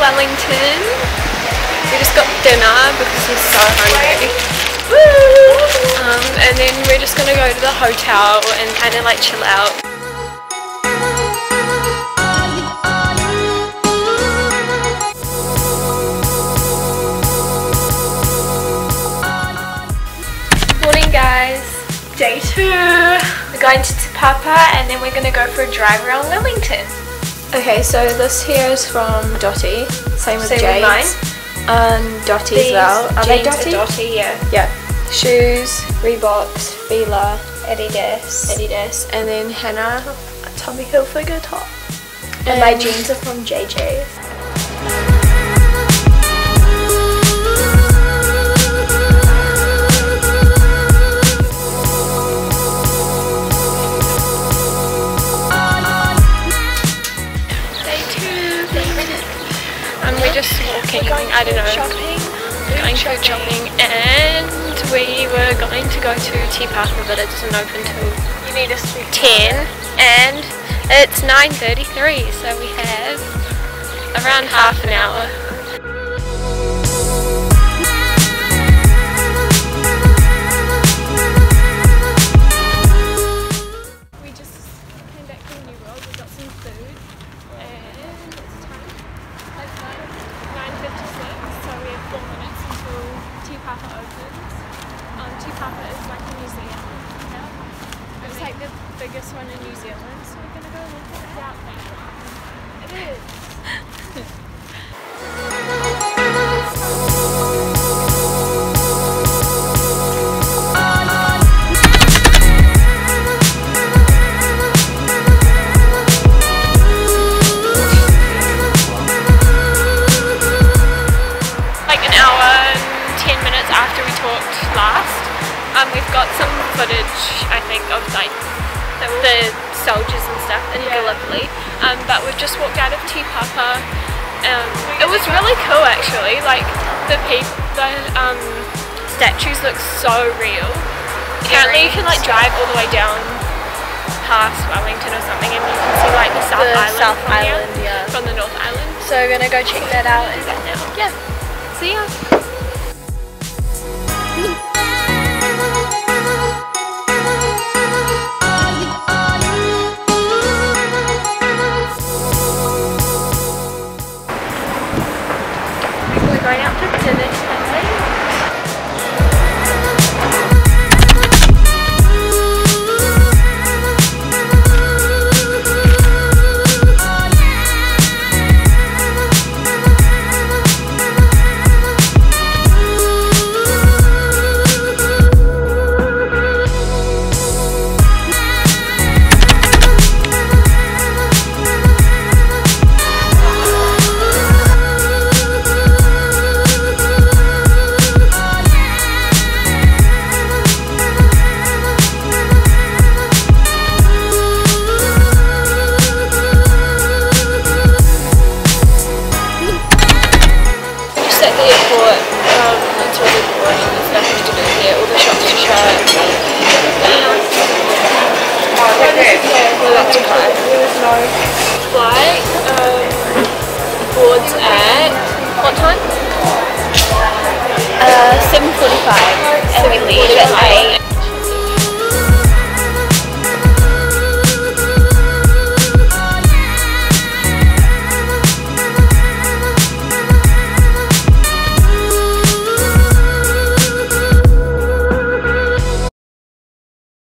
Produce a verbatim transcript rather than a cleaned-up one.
Wellington. We just got dinner because we're so hungry. Woo! Um, and then we're just gonna go to the hotel and kind of like chill out. Morning guys, day two. We're going to Te Papa and then we're gonna go for a drive around Wellington. Okay, so this here is from Dottie. Same with Jade. Mine. Um, Dottie as well. Are they Dottie? Dottie, yeah. Yeah. Shoes, Reeboks, Fila, Adidas, Adidas, and then Hannah, a Tommy Hilfiger top. And, and my jeans are from J J. And we're just walking, we're going I don't know, shopping, we're going food shopping, and we were going to go to Te Papa, but it doesn't open till you need us ten, and it's nine thirty-three, so we have around half an hour. We just came back from New World, we got some food, and it's time. nine fifty-six, so we have four minutes until Te Papa opens. Um, Te Papa is like a museum. Yeah. It's like the biggest one in New Zealand, so we're going to go look at it out there. It is. Um, we've got some footage, I think, of like the soldiers and stuff in yeah. Gallipoli, um, but we've just walked out of Te Papa. Um, it was really cool actually, like the people, the um, statues look so real. Apparently you can like drive all the way down past Wellington or something and you can see like the South the Island, South from, Island yeah. from the North Island. So we're going to go check that out and that now. Yeah, see ya! Going out to dinner tonight. Flight um, boards at what time? Uh, seven forty-five, and we leave at eight.